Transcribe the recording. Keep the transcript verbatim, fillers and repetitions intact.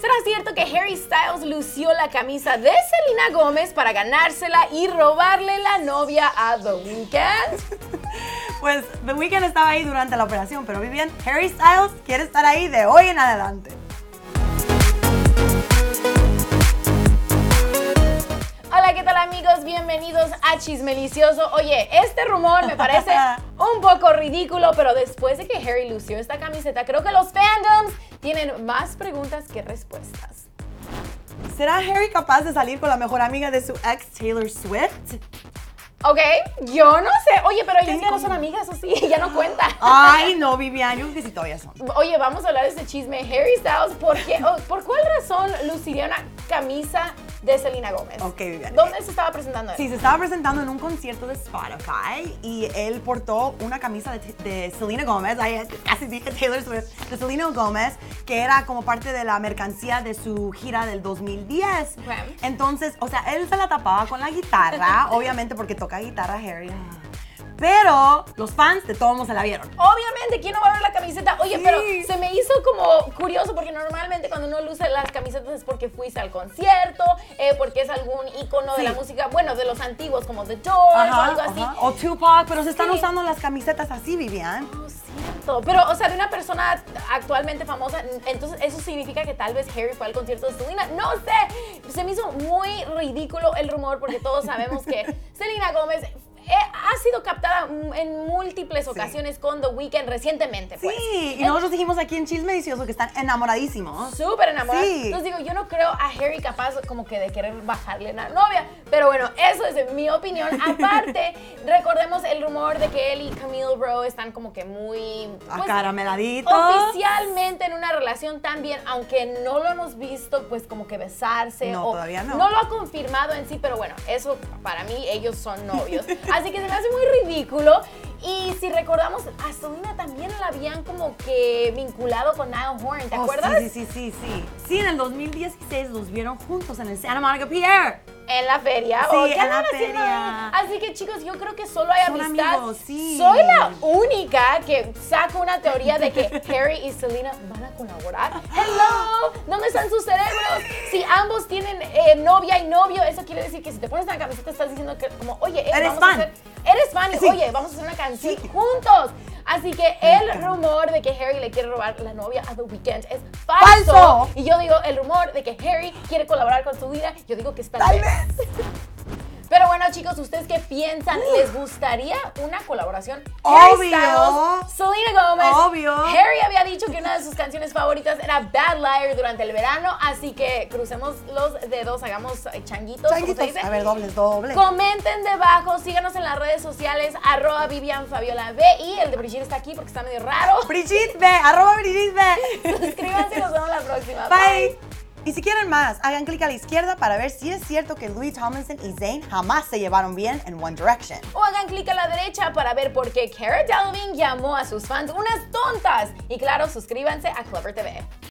¿Será cierto que Harry Styles lució la camisa de Selena Gómez para ganársela y robarle la novia a The Weeknd? Pues The Weeknd estaba ahí durante la operación, pero Vivian, Harry Styles quiere estar ahí de hoy en adelante. Hola, ¿qué tal amigos? Bienvenidos a Chismelicioso. Oye, este rumor me parece un poco ridículo, pero después de que Harry lució esta camiseta, creo que los fandoms tienen más preguntas que respuestas. ¿Será Harry capaz de salir con la mejor amiga de su ex Taylor Swift? Ok, yo no sé. Oye, pero ellas ya no son amigas, ¿o sí? Ya no cuenta. Ay, no, Vivian, yo creo que sí todavía son. Oye, vamos a hablar de este chisme. Harry Styles, ¿por qué? Oh, ¿por cuál razón luciría una camisa de Selena Gómez? Ok, Vivian. ¿Dónde se estaba presentando él? Sí, se estaba presentando en un concierto de Spotify y él portó una camisa de, de Selena Gómez, ay, casi dije Taylor Swift, de Selena Gómez, que era como parte de la mercancía de su gira del dos mil diez. Okay. Entonces, o sea, él se la tapaba con la guitarra, obviamente porque toca guitarra Harry. Pero los fans de todos modos se la vieron. Obviamente, ¿quién no va a ver la camiseta? Oye, Sí. pero se me hizo como curioso porque normalmente cuando uno luce las camisetas es porque fuiste al concierto, eh, porque es algún icono Sí. de la música, bueno, de los antiguos como The Doors o algo así. Ajá. O Tupac, pero se están Sí. usando las camisetas así, Vivian. No, cierto. Pero, o sea, de una persona actualmente famosa, entonces eso significa que tal vez Harry fue al concierto de Selena. No sé, se me hizo muy ridículo el rumor porque todos sabemos que Selena Gómez eh, ha sido captada en múltiples ocasiones sí. con The Weeknd recientemente, pues. Sí, y nosotros dijimos aquí en Chisme Delicioso que están enamoradísimos. Súper enamorados. Sí. Entonces digo, yo no creo a Harry capaz como que de querer bajarle la novia, pero bueno, eso es mi opinión. Aparte, recordemos el rumor de que él y Camille Rowe están como que muy... Pues, acarameladitos. Oficialmente en una relación también, aunque no lo hemos visto pues como que besarse. No, o todavía no. No lo ha confirmado en sí, pero bueno, eso para mí, ellos son novios. Así que se me hace muy ridículo. Y si recordamos, a Selena también la habían como que vinculado con Niall Horan, ¿te oh, acuerdas? Sí, sí, sí, sí. Sí, en el dos mil dieciséis los vieron juntos en el Santa Monica Pier. En la feria. Sí, ¿O qué en la andan haciendo feria. ahí? Así que chicos, yo creo que solo hay Son amistad. amigos, sí. Soy la única que saca una teoría de que Harry y Selena van a colaborar. Hello, ¿dónde están sus cerebros? Si ambos tienen eh, novia y novio, eso quiere decir que si te pones una camiseta estás diciendo que como, oye, eh, Eres vamos fan. a hacer, eres fan y Sí. oye, vamos a hacer una canción Sí. juntos. Así que el encanta. rumor de que Harry le quiere robar la novia a The Weeknd es falso. ¡Falso! Y yo digo, el rumor de que Harry quiere colaborar con su vida, yo digo que es tal, Tal vez. vez. Pero bueno, chicos, ¿ustedes qué piensan? ¿Les gustaría una colaboración? Obvio. Harry Styles, Selena Gómez. Obvio. Harry había dicho que una de sus canciones favoritas era Bad Liar durante el verano, así que crucemos los dedos, hagamos eh, changuitos, ¿cómo se Changuitos. dice? A ver, dobles, dobles. Comenten debajo, síganos en las redes sociales, arroba Vivian Fabiola B, y el de Brigitte está aquí porque está medio raro. Brigitte B, arroba Brigitte B. Suscríbanse y nos vemos la próxima. Bye. Y si quieren más, hagan clic a la izquierda para ver si es cierto que Louis Tomlinson y Zayn jamás se llevaron bien en One Direction. O hagan clic a la derecha para ver por qué Cara Delevingne llamó a sus fans unas tontas. Y claro, suscríbanse a Clever T V.